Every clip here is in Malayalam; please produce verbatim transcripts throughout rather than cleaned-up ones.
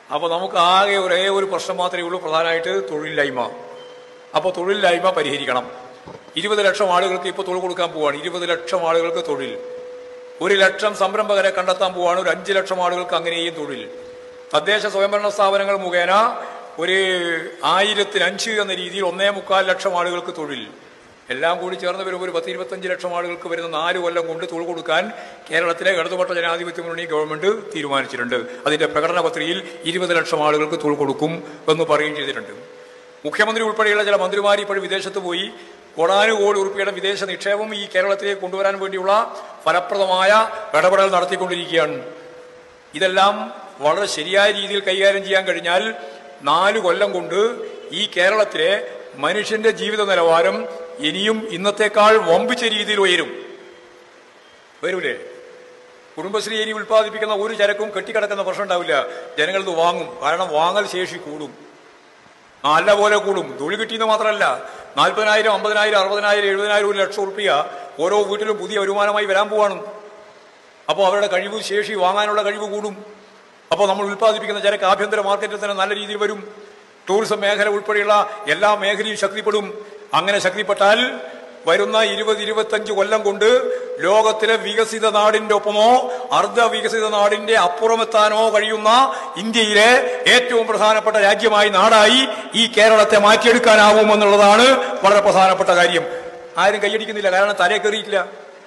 അപ്പോൾ നമുക്ക് ആകെ ഒരേ ഒരു പ്രശ്നം മാത്രമേ ഉള്ളൂ, പ്രധാനമായിട്ട് തൊഴിലില്ലായ്മ. അപ്പോൾ തൊഴിലില്ലായ്മ പരിഹരിക്കണം. ഇരുപത് ലക്ഷം ആളുകൾക്ക് ഇപ്പോൾ തൊഴിൽ കൊടുക്കാൻ പോവുകയാണ്. ഇരുപത് ലക്ഷം ആളുകൾക്ക് തൊഴിൽ. ഒരു ലക്ഷം സംരംഭകരെ കണ്ടെത്താൻ പോവുകയാണ്. ഒരു അഞ്ച് ലക്ഷം ആളുകൾക്ക് അങ്ങനെയും തൊഴിൽ. തദ്ദേശ സ്വയംഭരണ സ്ഥാപനങ്ങൾ മുഖേന ഒരു ആയിരത്തിന് അഞ്ച് എന്ന രീതിയിൽ ഒന്നേ മുക്കാൽ ലക്ഷം ആളുകൾക്ക് തൊഴിൽ. എല്ലാം കൂടി ചേർന്ന് വരുമ്പോൾ ഒരു പത്ത് ഇരുപത്തഞ്ച് ലക്ഷം ആളുകൾക്ക് വരുന്ന നാല് കൊല്ലം കൊണ്ട് തൊഴിൽ കൊടുക്കാൻ കേരളത്തിലെ ഇടതുപക്ഷ ജനാധിപത്യ മുന്നണി ഗവൺമെന്റ് തീരുമാനിച്ചിട്ടുണ്ട്. അതിന്റെ പ്രകടന പത്രികയിൽ ഇരുപത് ലക്ഷം ആളുകൾക്ക് തൊഴിൽ കൊടുക്കും എന്ന് പറയുകയും ചെയ്തിട്ടുണ്ട്. മുഖ്യമന്ത്രി ഉൾപ്പെടെയുള്ള ചില മന്ത്രിമാർ ഇപ്പോഴും വിദേശത്ത് പോയി കോടാനുകോടി ഉറുപ്പിയുടെ വിദേശ നിക്ഷേപം ഈ കേരളത്തിലേക്ക് കൊണ്ടുവരാൻ വേണ്ടിയുള്ള ഫലപ്രദമായ ഇടപെടൽ നടത്തിക്കൊണ്ടിരിക്കുകയാണ്. ഇതെല്ലാം വളരെ ശരിയായ രീതിയിൽ കൈകാര്യം ചെയ്യാൻ കഴിഞ്ഞാൽ നാല് കൊല്ലം കൊണ്ട് ഈ കേരളത്തിലെ മനുഷ്യന്റെ ജീവിത നിലവാരം ഇനിയും ഇന്നത്തേക്കാൾ വമ്പിച്ച രീതിയിൽ ഉയരും. വരൂലേ? കുടുംബശ്രീ ഇനി ഉൽപ്പാദിപ്പിക്കുന്ന ഒരു ചരക്കും കെട്ടിക്കിടക്കുന്ന പ്രശ്നം ഉണ്ടാവില്ല. ജനങ്ങളിത് വാങ്ങും. കാരണം വാങ്ങൽ ശേഷി കൂടും, നല്ല പോലെ കൂടും. തൊഴിൽ കിട്ടിയെന്ന് മാത്രമല്ല, നാൽപ്പതിനായിരം അമ്പതിനായിരം അറുപതിനായിരം എഴുപതിനായിരം ഒരു ലക്ഷം ഉറുപ്പിക ഓരോ വീട്ടിലും പുതിയ വരുമാനമായി വരാൻ പോവാണ്. അപ്പോൾ അവരുടെ കഴിവ് ശേഷി വാങ്ങാനുള്ള കഴിവ് കൂടും. അപ്പോൾ നമ്മൾ ഉൽപ്പാദിപ്പിക്കുന്ന ചരക്ക് ആഭ്യന്തര മാർക്കറ്റിൽ തന്നെ നല്ല രീതിയിൽ വരും. ടൂറിസം മേഖല ഉൾപ്പെടെയുള്ള എല്ലാ മേഖലയും ശക്തിപ്പെടും. അങ്ങനെ ശക്തിപ്പെട്ടാൽ വരുന്ന ഇരുപത് ഇരുപത്തഞ്ച് കൊല്ലം കൊണ്ട് ലോകത്തിലെ വികസിത നാടിന്റെ ഒപ്പമോ അർദ്ധ വികസിത നാടിന്റെ അപ്പുറമെത്താനോ കഴിയുന്ന ഇന്ത്യയിലെ ഏറ്റവും പ്രധാനപ്പെട്ട രാജ്യമായി നാടായി ഈ കേരളത്തെ മാറ്റിയെടുക്കാനാവുമെന്നുള്ളതാണ് വളരെ പ്രധാനപ്പെട്ട കാര്യം. ആരും കൈയടിക്കുന്നില്ല, കാരണം തലേ കയറിയിട്ടില്ല.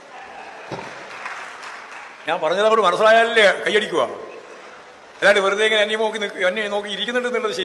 ഞാൻ പറഞ്ഞത് അങ്ങോട്ട് മനസ്സിലായാലേ കൈയടിക്കുക. അല്ലാണ്ട് വെറുതെ ഇങ്ങനെ എന്നെ നോക്കി എന്നെ നോക്കി ഇരിക്കുന്നുണ്ടെന്നുള്ളത് ശരി.